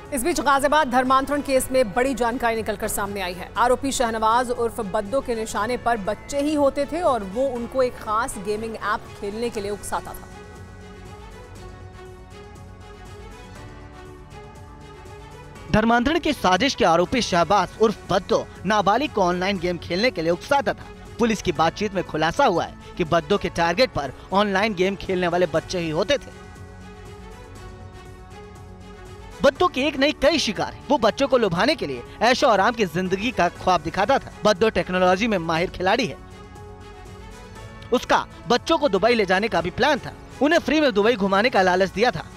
इस बीच गाजियाबाद धर्मांतरण केस में बड़ी जानकारी निकलकर सामने आई है। आरोपी शहनवाज उर्फ बद्दो के निशाने पर बच्चे ही होते थे और वो उनको एक खास गेमिंग ऐप खेलने के लिए उकसाता था। धर्मांतरण की साजिश के आरोपी शहबाज उर्फ बद्दो नाबालिग को ऑनलाइन गेम खेलने के लिए उकसाता था। पुलिस की बातचीत में खुलासा हुआ है कि बद्दो के टारगेट पर ऑनलाइन गेम खेलने वाले बच्चे ही होते थे। बद्दो की एक नहीं कई शिकार है। वो बच्चों को लुभाने के लिए ऐशो आराम की जिंदगी का ख्वाब दिखाता था। बद्दो टेक्नोलॉजी में माहिर खिलाड़ी है। उसका बच्चों को दुबई ले जाने का भी प्लान था। उन्हें फ्री में दुबई घुमाने का लालच दिया था।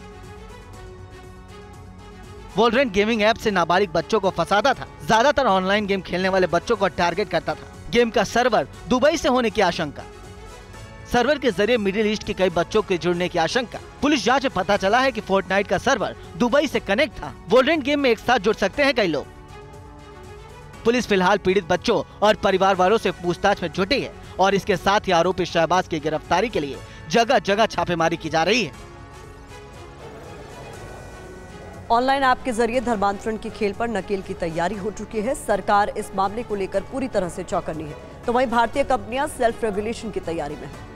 वोल्रेंट गेमिंग ऐप से नाबालिग बच्चों को फंसाता था। ज्यादातर ऑनलाइन गेम खेलने वाले बच्चों को टारगेट करता था। गेम का सर्वर दुबई से होने की आशंका। सर्वर के जरिए मिडिल ईस्ट के कई बच्चों के जुड़ने की आशंका। पुलिस जांच में पता चला है कि फोर्टनाइट का सर्वर दुबई से कनेक्ट था। वोल्रेंट गेम में एक साथ जुड़ सकते हैं कई लोग। पुलिस फिलहाल पीड़ित बच्चों और परिवार वालों से पूछताछ में जुटी है और इसके साथ ही आरोपी शहबाज की गिरफ्तारी के लिए जगह जगह छापेमारी की जा रही है। ऑनलाइन ऐप के जरिए धर्मांतरण की खेल पर नकेल की तैयारी हो चुकी है। सरकार इस मामले को लेकर पूरी तरह से चौकन्नी है, तो वहीं भारतीय कंपनियां सेल्फ रेगुलेशन की तैयारी में हैं।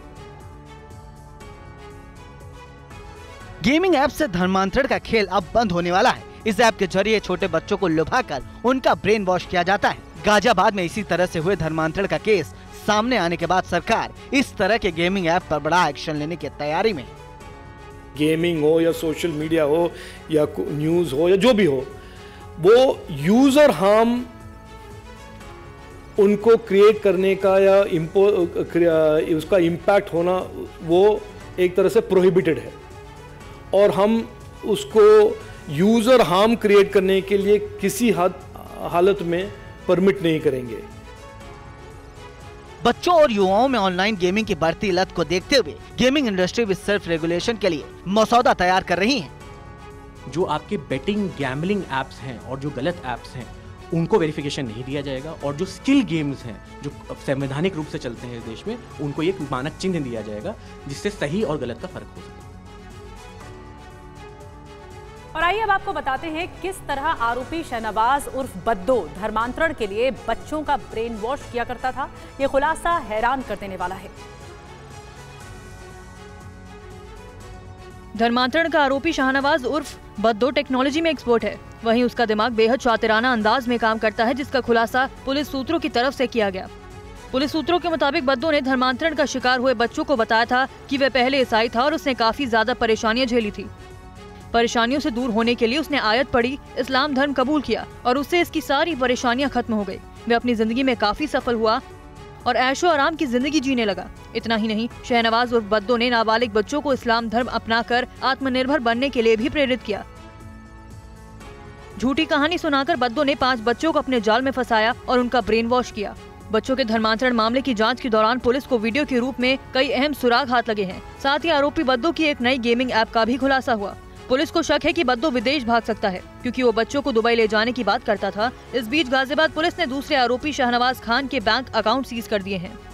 गेमिंग ऐप से धर्मांतरण का खेल अब बंद होने वाला है। इस ऐप के जरिए छोटे बच्चों को लुभाकर उनका ब्रेन वॉश किया जाता है। गाजियाबाद में इसी तरह से हुए धर्मांतरण का केस सामने आने के बाद सरकार इस तरह के गेमिंग ऐप पर बड़ा एक्शन लेने की तैयारी में है। गेमिंग हो या सोशल मीडिया हो या न्यूज हो या जो भी हो, वो यूजर हार्म उनको क्रिएट करने का या उसका इम्पैक्ट होना वो एक तरह से प्रोहिबिटेड है और हम उसको यूजर हार्म क्रिएट करने के लिए किसी हालत में परमिट नहीं करेंगे। बच्चों और युवाओं में ऑनलाइन गेमिंग की बढ़ती लत को देखते हुए गेमिंग इंडस्ट्री भी सेल्फ रेगुलेशन के लिए मसौदा तैयार कर रही है। जो आपके बेटिंग गैम्बलिंग एप्स हैं और जो गलत एप्स हैं उनको वेरिफिकेशन नहीं दिया जाएगा और जो स्किल गेम्स हैं जो संवैधानिक रूप से चलते हैं इस देश में उनको एक मानक चिन्ह दिया जाएगा जिससे सही और गलत का फर्क हो सके। और आइए अब आपको बताते हैं किस तरह आरोपी शहनवाज उर्फ बद्दो धर्मांतरण के लिए बच्चों का ब्रेन वॉश किया करता था। ये खुलासा हैरान कर देने वाला है। धर्मांतरण का आरोपी शहनवाज उर्फ बद्दो टेक्नोलॉजी में एक्सपर्ट है। वहीं उसका दिमाग बेहद शातिराना अंदाज में काम करता है, जिसका खुलासा पुलिस सूत्रों की तरफ से किया गया। पुलिस सूत्रों के मुताबिक बद्दो ने धर्मांतरण का शिकार हुए बच्चों को बताया था कि वह पहले ईसाई था और उसने काफी ज्यादा परेशानियां झेली थी। परेशानियों से दूर होने के लिए उसने आयत पढ़ी, इस्लाम धर्म कबूल किया और उससे इसकी सारी परेशानियां खत्म हो गई। वह अपनी जिंदगी में काफी सफल हुआ और ऐशो आराम की जिंदगी जीने लगा। इतना ही नहीं, शहनवाज उर्फ बद्दो ने नाबालिग बच्चों को इस्लाम धर्म अपनाकर आत्मनिर्भर बनने के लिए भी प्रेरित किया। झूठी कहानी सुनाकर बद्दो ने 5 बच्चों को अपने जाल में फंसाया और उनका ब्रेन वॉश किया। बच्चों के धर्मांतरण मामले की जांच के दौरान पुलिस को वीडियो के रूप में कई अहम सुराग हाथ लगे हैं। साथ ही आरोपी बद्दो की एक नई गेमिंग ऐप का भी खुलासा हुआ। पुलिस को शक है कि बद्दो विदेश भाग सकता है क्योंकि वो बच्चों को दुबई ले जाने की बात करता था। इस बीच गाजियाबाद पुलिस ने दूसरे आरोपी शहनवाज खान के बैंक अकाउंट सीज कर दिए हैं।